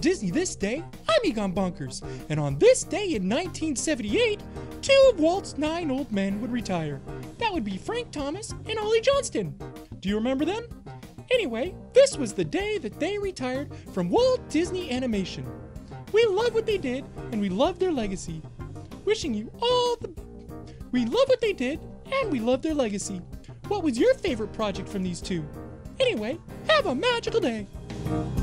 Disney This Day, I'm Egon Bonkers, and on this day in 1978, two of Walt's 9 old men would retire. That would be Frank Thomas and Ollie Johnston. Do you remember them? Anyway, this was the day that they retired from Walt Disney Animation. We love what they did, and we love their legacy. Wishing you all the... We love what they did, and we love their legacy. What was your favorite project from these two? Anyway, have a magical day.